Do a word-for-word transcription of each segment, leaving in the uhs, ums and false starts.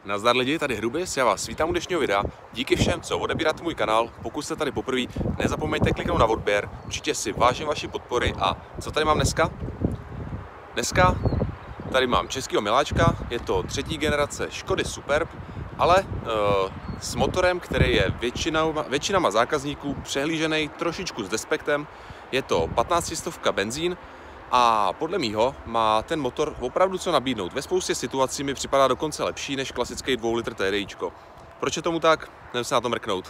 Nazdar lidi, tady Hrubis, já vás vítám u dnešního videa. Díky všem, co odebíráte můj kanál. Pokud jste tady poprvé, nezapomeňte kliknout na odběr. Určitě si vážím vaši podpory. A co tady mám dneska? Dneska tady mám českého miláčka, je to třetí generace Škody Superb, ale uh, s motorem, který je většinou, většinama zákazníků přehlížený trošičku s despektem. Je to patnáctistovka benzín. A podle mýho má ten motor opravdu co nabídnout. Ve spoustě situací mi připadá dokonce lepší než klasický dvou litr T D Ičko. Proč je tomu tak? Jdeme se na to mrknout.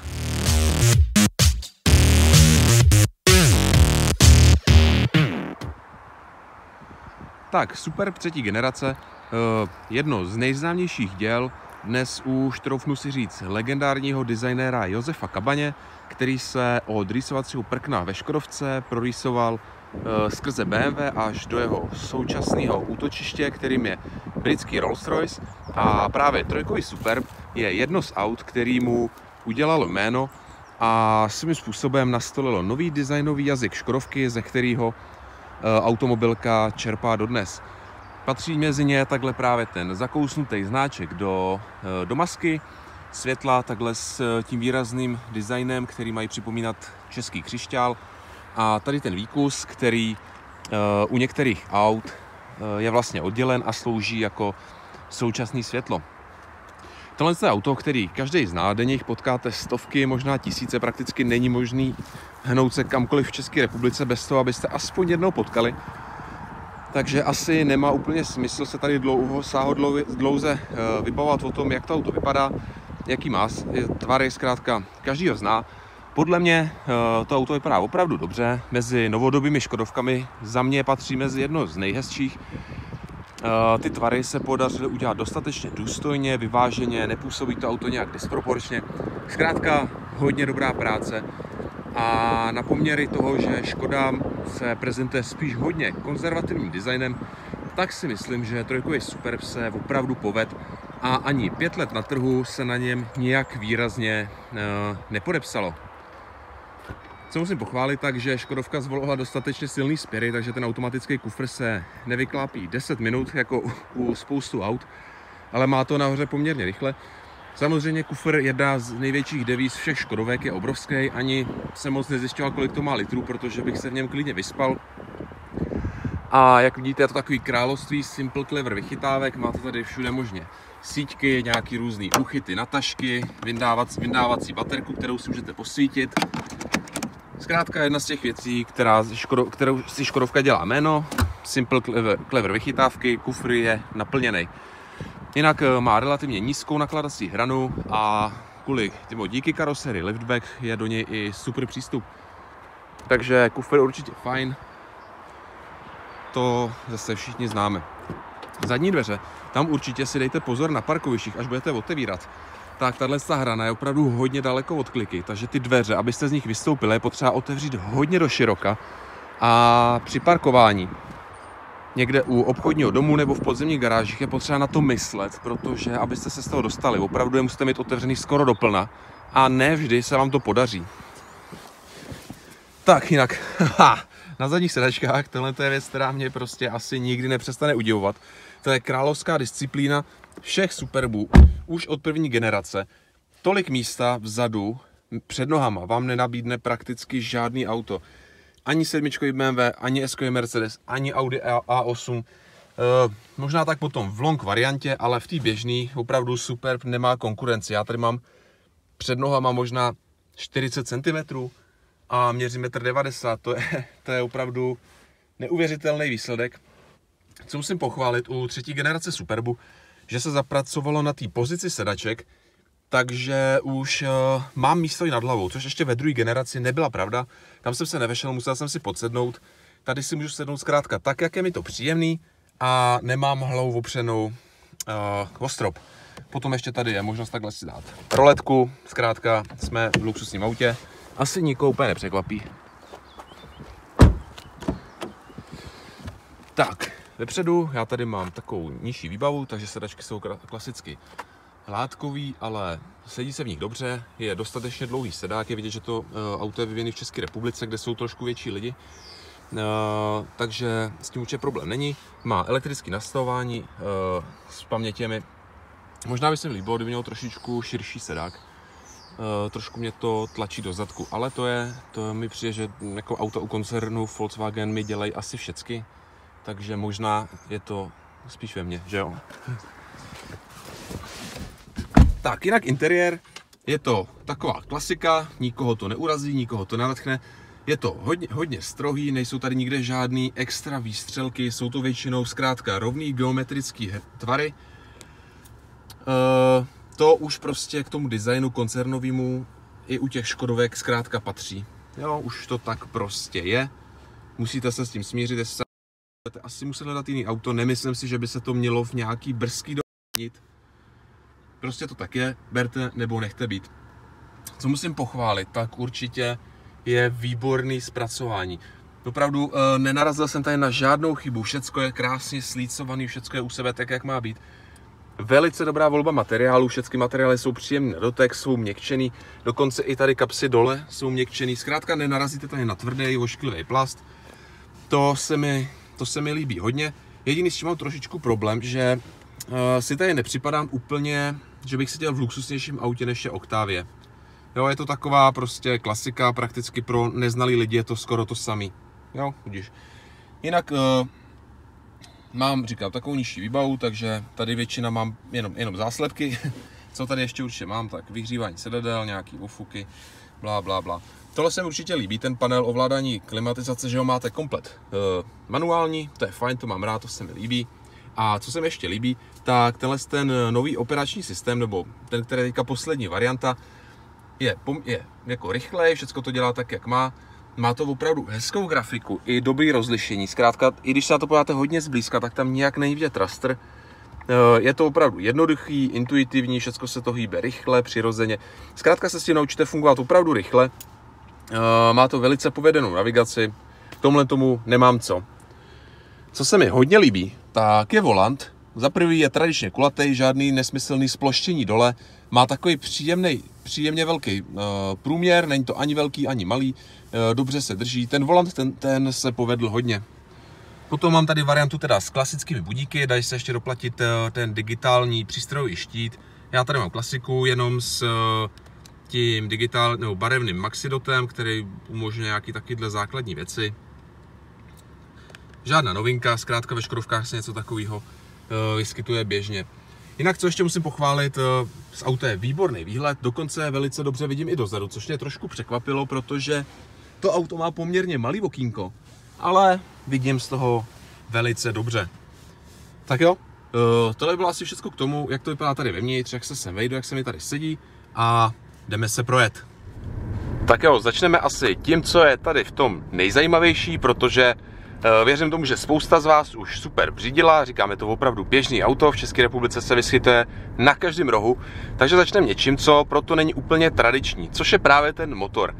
Tak, Superb třetí generace, jedno z nejznámějších děl, dnes už troufnu si říct legendárního designéra Josefa Cabaně, který se od rýsovacího prkna ve Škodovce prorýsoval skrze B M W až do jeho současného útočiště, kterým je britský Rolls-Royce. A právě trojkový Superb je jedno z aut, který mu udělalo jméno a svým způsobem nastolilo nový designový jazyk Škodovky, ze kterého automobilka čerpá dodnes. Patří mezi ně takhle právě ten zakousnutý znáček do, do masky, světla takhle s tím výrazným designem, který mají připomínat český křišťál. A tady ten výkus, který uh, u některých aut uh, je vlastně oddělen a slouží jako současné světlo. Tohle je auto, který každý zná, denně jich potkáte stovky, možná tisíce, prakticky není možný hnout se kamkoliv v České republice bez toho, abyste aspoň jednou potkali. Takže asi nemá úplně smysl se tady dlouho, sáhodlouze uh, vybavovat o tom, jak to auto vypadá, jaký má tvary, zkrátka každý ho zná. Podle mě to auto vypadá opravdu dobře, mezi novodobými Škodovkami za mě patří mezi jedno z nejhezčích. Ty tvary se podařily udělat dostatečně důstojně, vyváženě, nepůsobí to auto nějak disproporčně. Zkrátka hodně dobrá práce a na poměry toho, že Škoda se prezentuje spíš hodně konzervativním designem, tak si myslím, že trojkový Superb se opravdu poved a ani pět let na trhu se na něm nijak výrazně nepodepsalo. Co musím pochválit, takže Škodovka zvolila dostatečně silný spěry, takže ten automatický kufr se nevyklápí deset minut jako u spoustu aut, ale má to nahoře poměrně rychle. Samozřejmě kufr, jedna z největších devíz všech Škodovek, je obrovský, ani jsem moc nezjišťoval, kolik to má litrů, protože bych se v něm klidně vyspal. A jak vidíte, je to takový království simple clever vychytávek, máte tady všude možně síťky, nějaký různý uchyty na tašky, vyndávací, vyndávací baterku, kterou si můžete posvítit. Zkrátka jedna z těch věcí, která, škodo, kterou si Škodovka dělá jméno, simple clever, clever vychytávky, kufr je naplněný. Jinak má relativně nízkou nakladací hranu a kvůli těmo díky karoserii liftback je do něj i super přístup. Takže kufr určitě fajn, to zase všichni známe. Zadní dveře, tam určitě si dejte pozor na parkovištích, až budete otevírat. Tak tahle hrana je opravdu hodně daleko od kliky, takže ty dveře, abyste z nich vystoupili, je potřeba otevřít hodně do široka. A při parkování někde u obchodního domu nebo v podzemních garážích je potřeba na to myslet, protože abyste se z toho dostali, opravdu je musíte mít otevřený skoro do plna a ne vždy se vám to podaří. Tak jinak, na zadních sedačkách, tohle je věc, která mě prostě asi nikdy nepřestane udivovat. To je královská disciplína všech Superbů, už od první generace. Tolik místa vzadu, před nohama, vám nenabídne prakticky žádný auto. Ani sedmičkový B M W, ani S-kový Mercedes, ani Audi A osm. E, možná tak potom v long variantě, ale v té běžné opravdu Superb nemá konkurenci. Já tady mám před nohama možná čtyřicet centimetrů a měřím metr devadesát. To je, to je opravdu neuvěřitelný výsledek. Co musím pochválit u třetí generace Superbu, že se zapracovalo na té pozici sedaček, takže už uh, mám místo i nad hlavou, což ještě ve druhé generaci nebyla pravda. Tam jsem se nevešel, musel jsem si podsednout. Tady si můžu sednout zkrátka tak, jak je mi to příjemný a nemám hlavu opřenou uh, o strop. Potom ještě tady je možnost takhle si dát roletku, zkrátka jsme v luxusním autě. Asi nikoho úplně nepřekvapí. Tak, vepředu já tady mám takovou nižší výbavu, takže sedačky jsou klasicky hládkový, ale sedí se v nich dobře, je dostatečně dlouhý sedák, je vidět, že to uh, auto je vyvíjené v České republice, kde jsou trošku větší lidi. Uh, takže s tím určitě problém není. Má elektrické nastavování uh, s pamětěmi Možná by se mi líbilo, kdyby měl trošičku širší sedák. Uh, trošku mě to tlačí do zadku, ale to je, to mi přijde, že jako auto u koncernu Volkswagen mi dělají asi všecky, takže možná je to spíš ve mně, že jo. Tak, jinak interiér, je to taková klasika, nikoho to neurazí, nikoho to nenadchne. Je to hodně, hodně strohý, nejsou tady nikde žádný extra výstřelky, jsou to většinou zkrátka rovný geometrický tvary. Uh, to už prostě k tomu designu koncernovému i u těch Škodovek zkrátka patří. Jo, už to tak prostě je. Musíte se s tím smířit, jestli se budete asi muset hledat jiný auto. Nemyslím si, že by se to mělo v nějaký brzký dobu. Prostě to tak je, berte nebo nechte být. Co musím pochválit, tak určitě je výborný zpracování. Opravdu e, nenarazil jsem tady na žádnou chybu, všecko je krásně slícovaný, všecko je u sebe tak, jak má být. Velice dobrá volba materiálu, všechny materiály jsou příjemný na dotek, jsou měkčený, dokonce i tady kapsy dole jsou měkčený. Zkrátka nenarazíte tady na tvrdý, ošklivý plast. To se mi, to se mi líbí hodně. Jediný, s čím mám trošičku problém, že uh, si tady nepřipadám úplně, že bych seděl v luxusnějším autě než je Octavia. Jo, je to taková prostě klasika, prakticky pro neznalý lidi je to skoro to samý. Jo, vidíš. Jinak uh, mám, říkám, takovou nižší výbavu, takže tady většina mám jenom, jenom záslepky. Co tady ještě určitě mám, tak vyhřívání sedadel, nějaký ofuky, blá, blá, blá. Tohle se mi určitě líbí, ten panel ovládání klimatizace, že ho máte komplet uh, manuální, to je fajn, to mám rád, to se mi líbí. A co se mi ještě líbí, tak tenhle ten nový operační systém, nebo ten, který je teďka poslední varianta, je, je jako rychlej, všechno to dělá tak, jak má. Má to opravdu hezkou grafiku i dobrý rozlišení. Zkrátka, i když se na to podíváte hodně zblízka, tak tam nijak není vidět raster. Je to opravdu jednoduchý, intuitivní, všechno se to hýbe rychle, přirozeně. Zkrátka se s tím naučíte fungovat opravdu rychle. Má to velice povedenou navigaci. K tomhle tomu nemám co. Co se mi hodně líbí, tak je volant. Za prvý je tradičně kulatý, žádný nesmyslný sploštění dole. Má takový příjemný, příjemně velký uh, průměr, není to ani velký, ani malý. Uh, dobře se drží. Ten volant, ten, ten se povedl hodně. Potom mám tady variantu teda s klasickými budíky, dají se ještě doplatit uh, ten digitální přístrojový štít. Já tady mám klasiku jenom s uh, tím digitál, nebo barevným maxidotem, který umožňuje nějaký takovýhle základní věci. Žádná novinka, zkrátka ve Škodovkách se něco takového uh, vyskytuje běžně. Jinak, co ještě musím pochválit, uh, z auta je výborný výhled, dokonce velice dobře vidím i dozadu, což mě trošku překvapilo, protože to auto má poměrně malý okýnko, ale vidím z toho velice dobře. Tak jo, uh, tohle bylo asi všechno k tomu, jak to vypadá tady vevnitř, jak se sem vejdu, jak se mi tady sedí a jdeme se projet. Tak jo, začneme asi tím, co je tady v tom nejzajímavější, protože věřím tomu, že spousta z vás už super řídila, říkáme to opravdu běžný auto, v České republice se vyskytuje na každém rohu, takže začneme něčím, co proto není úplně tradiční, což je právě ten motor.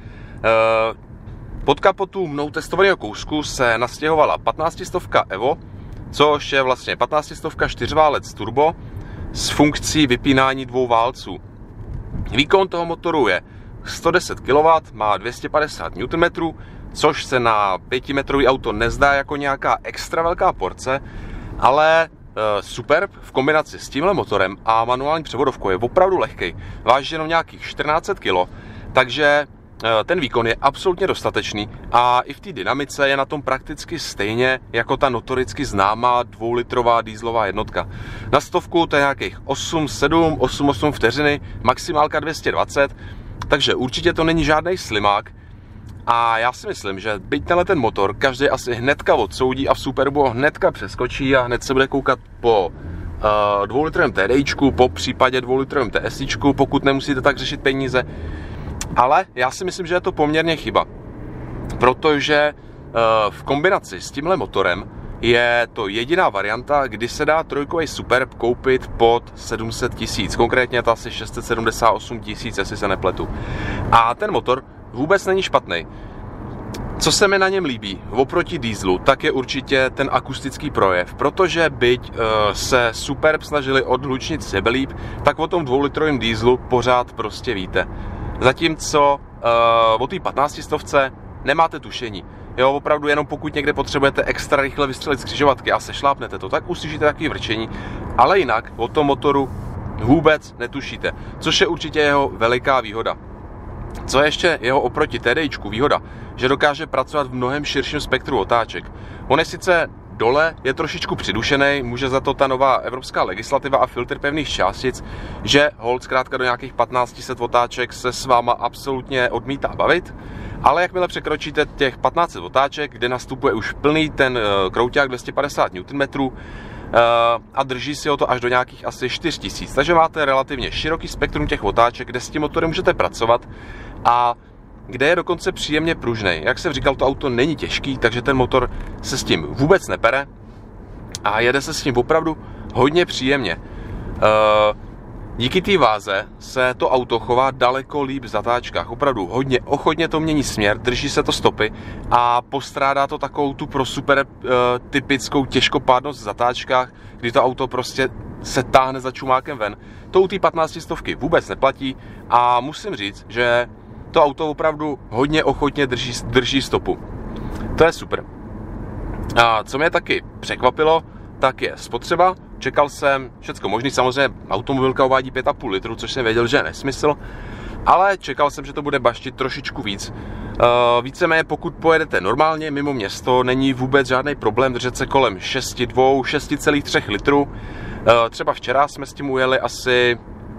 Pod kapotu mnou testovaného kousku se nastěhovala patnáctistovka Evo, což je vlastně patnáctistovka čtyřválec turbo s funkcí vypínání dvou válců. Výkon toho motoru je sto deset kilowattů, má dvě stě padesát newtonmetrů, což se na pětimetrový auto nezdá jako nějaká extra velká porce, ale e, Superb v kombinaci s tímhle motorem a manuální převodovkou je opravdu lehký. Váží jenom nějakých čtrnáct set kilo, takže e, ten výkon je absolutně dostatečný a i v té dynamice je na tom prakticky stejně jako ta notoricky známá dvoulitrová dieselová jednotka. Na stovku to je nějakých osm sedm, osm osm vteřiny, maximálka dvě stě dvacet, takže určitě to není žádný slimák. A já si myslím, že byť tenhle ten motor každý asi hnedka odsoudí a v Superbu hnedka přeskočí a hned se bude koukat po uh, dvoulitrovém TDIčku, po případě dvoulitrovém TSIčku, pokud nemusíte tak řešit peníze. Ale já si myslím, že je to poměrně chyba, protože uh, v kombinaci s tímhle motorem je to jediná varianta, kdy se dá trojkový Superb koupit pod sedm set tisíc, konkrétně je to asi šest set sedmdesát osm tisíc, jestli se nepletu. A ten motor vůbec není špatný. Co se mi na něm líbí oproti dieselu, tak je určitě ten akustický projev, protože byť uh, se Superb snažili odhlučnit sebelíp, tak o tom dvoulitrovém dieselu pořád prostě víte. Zatímco uh, o té patnáctistovce nemáte tušení. Jo, opravdu jenom pokud někde potřebujete extra rychle vystřelit z křižovatky a sešlápnete to, tak uslyšíte takový vrčení, ale jinak o tom motoru vůbec netušíte, což je určitě jeho veliká výhoda. Co je ještě jeho oproti TDIčku výhoda, že dokáže pracovat v mnohem širším spektru otáček. On je sice dole, je trošičku přidušený, může za to ta nová evropská legislativa a filtr pevných částic, že hold zkrátka do nějakých patnáct set otáček se s váma absolutně odmítá bavit, ale jakmile překročíte těch patnáct set otáček, kde nastupuje už plný ten krouťák dvě stě padesát newtonmetrů a drží si ho to až do nějakých asi čtyři tisíce, takže máte relativně široký spektrum těch otáček, kde s tím motorem můžete pracovat a kde je dokonce příjemně pružnej. Jak jsem říkal, to auto není těžký, takže ten motor se s tím vůbec nepere a jede se s tím opravdu hodně příjemně. Díky té váze se to auto chová daleko líp v zatáčkách. Opravdu hodně ochotně to mění směr, drží se to stopy a postrádá to takovou tu pro super typickou těžkopádnost v zatáčkách, kdy to auto prostě se táhne za čumákem ven. To u té patnáct stovky vůbec neplatí a musím říct, že to auto opravdu hodně ochotně drží, drží stopu. To je super. A co mě taky překvapilo, tak je spotřeba. Čekal jsem všecko možný, samozřejmě automobilka uvádí pět a půl litru, což jsem věděl, že je nesmysl, ale čekal jsem, že to bude baštit trošičku víc. Víceméně pokud pojedete normálně mimo město, není vůbec žádný problém držet se kolem šest celá dva, šest celá tři litrů. Třeba včera jsme s tím ujeli asi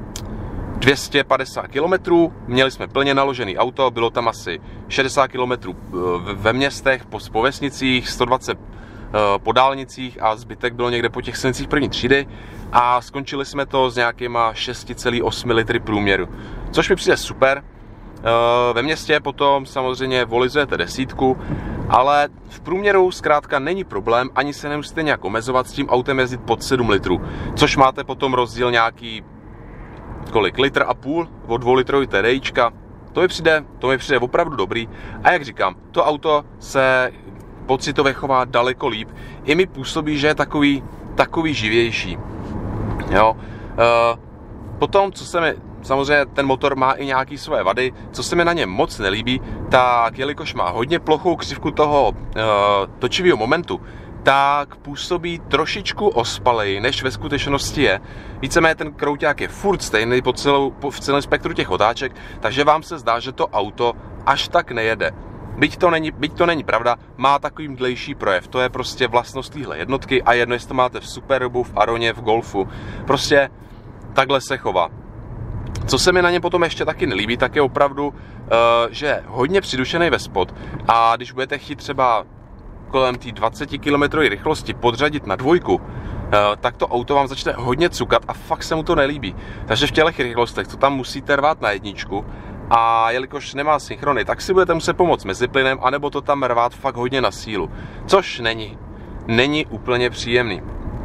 dvě stě padesát kilometrů, měli jsme plně naložený auto, bylo tam asi šedesát kilometrů ve městech, po, po vesnicích, sto dvacet po dálnicích a zbytek bylo někde po těch silnicích první třídy a skončili jsme to s nějakýma šest celá osm litry průměru, což mi přijde super. Ve městě potom samozřejmě volizujete desítku, ale v průměru zkrátka není problém, ani se nemusíte nějak omezovat s tím autem jezdit pod sedm litrů, což máte potom rozdíl nějaký kolik, litr a půl od dvoulitrový TDIčka. To mi přijde, to mi přijde opravdu dobrý a jak říkám, to auto se pocitově chová daleko líp. I mi působí, že je takový, takový živější. Jo. E, potom, co se mi, samozřejmě ten motor má i nějaké své vady, co se mi na něm moc nelíbí, tak jelikož má hodně plochou křivku toho e, točivého momentu, tak působí trošičku ospalej, než ve skutečnosti je. Víceméně ten krouťák je furt stejný po celou, po, v celém spektru těch otáček, takže vám se zdá, že to auto až tak nejede. Byť to není, byť to není pravda, má takový mdlejší projev. To je prostě vlastnost téhle jednotky a jedno, jestli to máte v Superbu, v Aroně, v Golfu. Prostě takhle se chová. Co se mi na něm potom ještě taky nelíbí, tak je opravdu, uh, že je hodně přidušený ve spod a když budete chtít třeba kolem té dvacet kilometrů rychlosti podřadit na dvojku, uh, tak to auto vám začne hodně cukat a fakt se mu to nelíbí. Takže v těch rychlostech to tam musíte rvát na jedničku a jelikož nemá synchrony, tak si budete muset pomoct meziplynem, anebo to tam rvát fakt hodně na sílu, což není, není úplně příjemný.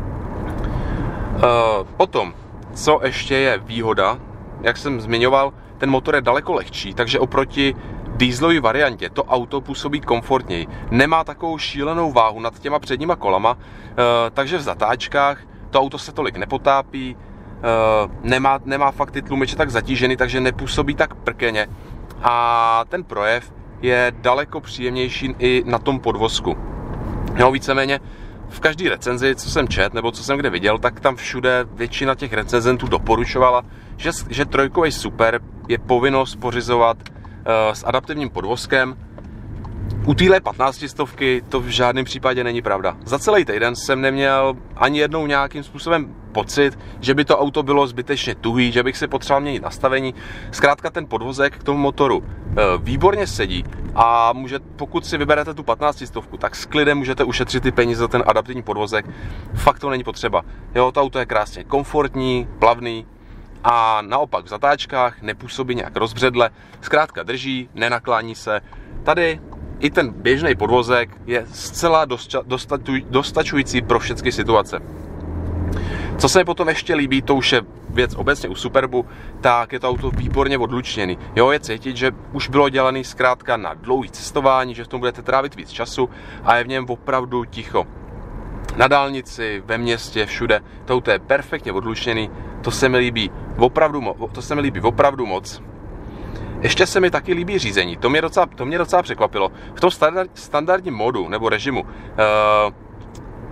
Uh, potom, co ještě je výhoda, jak jsem zmiňoval, ten motor je daleko lehčí, takže oproti dieselové variantě to auto působí komfortněji. Nemá takovou šílenou váhu nad těma předníma kolama, uh, takže v zatáčkách to auto se tolik nepotápí, uh, nemá, nemá fakt ty tlumiče tak zatížený, takže nepůsobí tak prkeně. A ten projev je daleko příjemnější i na tom podvozku. No, víceméně v každé recenzi, co jsem čet, nebo co jsem kde viděl, tak tam všude většina těch recenzentů doporučovala, že, že trojkový Super je povinnost pořizovat uh, s adaptivním podvozkem. U téhle patnáctistovky to v žádném případě není pravda. Za celý týden jsem neměl ani jednou nějakým způsobem pocit, že by to auto bylo zbytečně tuhý, že bych si potřeboval měnit nastavení. Zkrátka ten podvozek k tomu motoru uh, výborně sedí a může, pokud si vyberete tu patnáctistovku, tak s klidem můžete ušetřit ty peníze za ten adaptivní podvozek. Fakt to není potřeba. Jo, to auto je krásně komfortní, plavný a naopak v zatáčkách nepůsobí nějak rozbředle. Zkrátka drží, nenaklání se. Tady i ten běžný podvozek je zcela dostačující pro všechny situace. Co se mi potom ještě líbí, to už je věc obecně u Superbu, tak je to auto výborně odlučněný. Jo, je cítit, že už bylo dělaný zkrátka na dlouhý cestování, že v tom budete trávit víc času a je v něm opravdu ticho. Na dálnici, ve městě, všude, to auto je perfektně odlučněný, to se mi líbí opravdu, to se mi líbí opravdu moc. Ještě se mi taky líbí řízení, to mě docela, to mě docela překvapilo. V tom standard, standardním modu nebo režimu uh,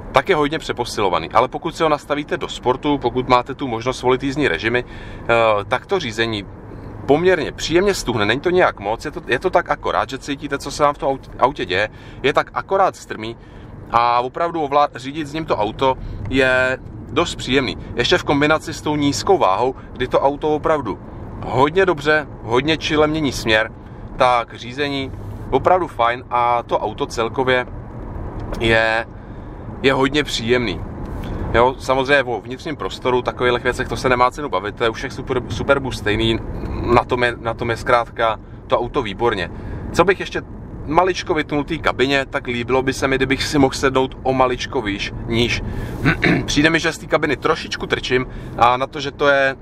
tak je hodně přeposilovaný. Ale pokud se ho nastavíte do sportu, pokud máte tu možnost volit jízdní režimy, tak to řízení poměrně příjemně stuhne, není to nějak moc, je to, je to tak akorát, že cítíte, co se vám v tom autě děje, je tak akorát strmý a opravdu ovlád, řídit s ním to auto je dost příjemný. Ještě v kombinaci s tou nízkou váhou, kdy to auto opravdu hodně dobře, hodně chile mění směr, tak řízení opravdu fajn a to auto celkově je, je hodně příjemný. Jo, samozřejmě o vnitřním prostoru, takových věcech, to se nemá cenu bavit, to je už super, Superbu stejný, na tom, je, na tom je zkrátka to auto výborně. Co bych ještě maličko vytnul té kabině, tak líbilo by se mi, kdybych si mohl sednout o maličko výš, níž. Přijde mi, že z té kabiny trošičku trčím a na to, že to je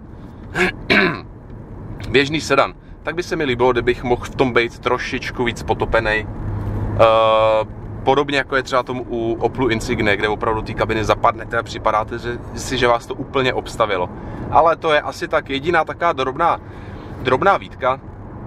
běžný sedan, tak by se mi líbilo, kdybych mohl v tom být trošičku víc potopenej. Uh, Podobně jako je třeba tomu u Opelu Insigne, kde opravdu ty kabiny zapadnete a připadáte že, si, že vás to úplně obstavilo. Ale to je asi tak jediná taková drobná, drobná výtka.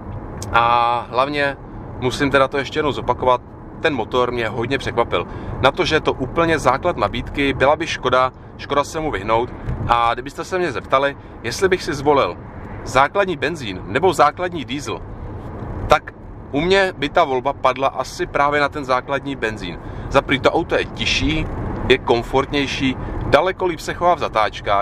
A hlavně musím teda to ještě jednou zopakovat, ten motor mě hodně překvapil. Na to, že je to úplně základ nabídky, byla by škoda, škoda se mu vyhnout. A kdybyste se mě zeptali, jestli bych si zvolil základní benzín nebo základní diesel, tak u mě by ta volba padla asi právě na ten základní benzín. Za prý to auto je tižší, je komfortnější, daleko líp se chová v zatáčkách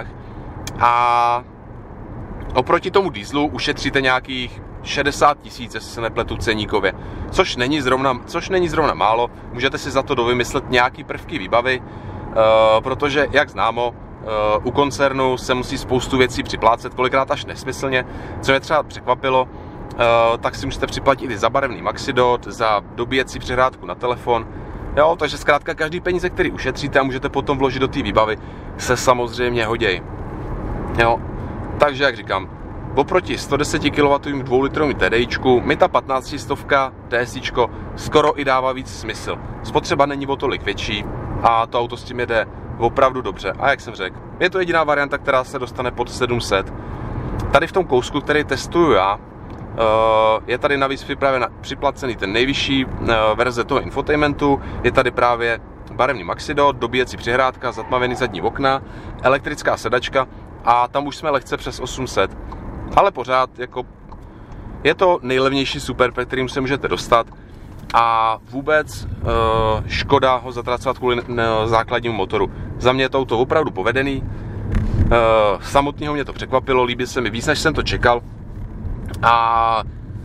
a oproti tomu dieselu ušetříte nějakých šedesát tisíc, jestli se nepletu ceníkově, což není zrovna, což není zrovna málo. Můžete si za to dovymyslet nějaký prvky výbavy, uh, protože, jak známo, uh, u koncernu se musí spoustu věcí připlácet, kolikrát až nesmyslně, co mě třeba překvapilo. Uh, tak si můžete připlatit i za barevný Maxidot, za dobíjecí přehrádku na telefon. Jo, takže zkrátka každý peníze, který ušetříte a můžete potom vložit do té výbavy, se samozřejmě hodějí. Jo, takže jak říkám, oproti sto deset kilowattů dvoulitrovým TDIčku mi ta patnáctistovka TSIčko skoro i dává víc smysl. Spotřeba není o tolik větší a to auto s tím jede opravdu dobře. A jak jsem řekl, je to jediná varianta, která se dostane pod sedm set. Tady v tom kousku, který testuju já, je tady navíc připlacený ten nejvyšší verze toho infotainmentu, je tady právě barevný Maxidot, dobíjecí přihrádka, zatmavený zadní okna, elektrická sedačka a tam už jsme lehce přes osm set. Ale pořád jako je to nejlevnější super, pre kterým se můžete dostat a vůbec škoda ho zatracovat kvůli základnímu motoru. Za mě je to auto opravdu povedený, samotného mě to překvapilo, líbí se mi víc, než jsem to čekal. A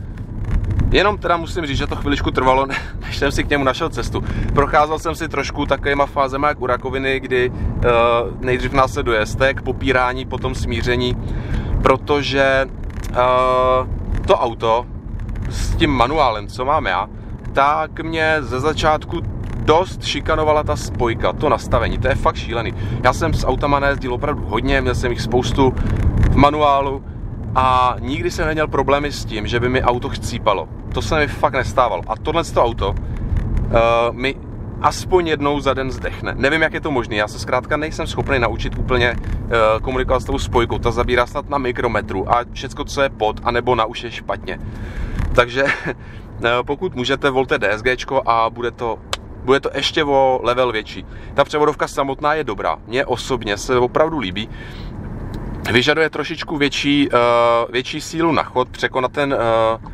jenom teda musím říct, že to chviličku trvalo, než jsem si k němu našel cestu. Procházel jsem si trošku takovýma fázema jak u rakoviny, kdy uh, nejdřív následuje stek, popírání, potom smíření, protože uh, to auto s tím manuálem, co mám já, tak mě ze začátku dost šikanovala ta spojka, to nastavení, to je fakt šílený. Já jsem s autama najezdil opravdu hodně, měl jsem jich spoustu v manuálu, a nikdy jsem neměl problémy s tím, že by mi auto chcípalo. To se mi fakt nestávalo. A tohle to auto uh, mi aspoň jednou za den zdechne. Nevím, jak je to možné. Já se zkrátka nejsem schopný naučit úplně uh, komunikovat s tou spojkou. Ta zabírá snad na mikrometru a všecko, co je pod, anebo na už je špatně. Takže uh, pokud můžete, volte DSGčko a bude to, bude to ještě o level větší. Ta převodovka samotná je dobrá. Mně osobně se opravdu líbí. Vyžaduje trošičku větší, uh, větší sílu na chod, překonat ten uh,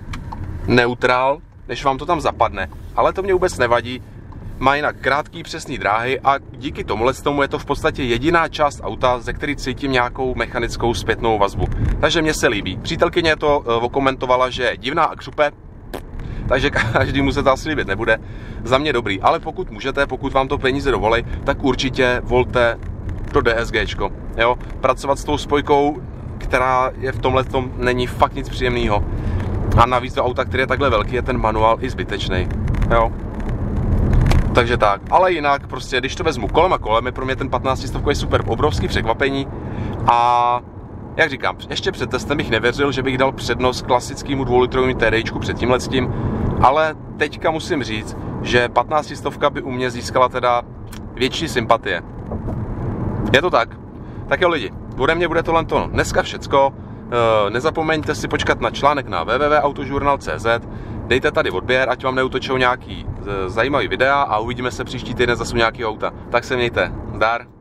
neutrál, než vám to tam zapadne. Ale to mě vůbec nevadí. Má jinak krátký, přesný dráhy a díky tomuhle tomu je to v podstatě jediná část auta, ze který cítím nějakou mechanickou zpětnou vazbu. Takže mně se líbí. Přítelkyně to uh, okomentovala, že je divná a křupe, takže každému se to asi líbit nebude. Za mě dobrý, ale pokud můžete, pokud vám to peníze dovolí, tak určitě volte to DSGčko. Jo? Pracovat s tou spojkou, která je v tomhle tom, není fakt nic příjemného. A navíc do auta, který je takhle velký, je ten manuál i zbytečný. Jo? Takže tak. Ale jinak, prostě, když to vezmu kolem a kolem, je pro mě ten patnáctistovkový super obrovský překvapení. A jak říkám, ještě před testem bych nevěřil, že bych dal přednost klasickému dvoulitrovému TDIčku před tímhletím, ale teďka musím říct, že patnáctistovka by u mě získala teda větší sympatie. Je to tak. Tak jo lidi, ode mě bude tohle to dneska všecko. E, nezapomeňte si počkat na článek na w w w tečka autojournal tečka c z. Dejte tady odběr, ať vám neutočou nějaký zajímavý videa a uvidíme se příští týden zase u nějakého auta. Tak se mějte. Zdar.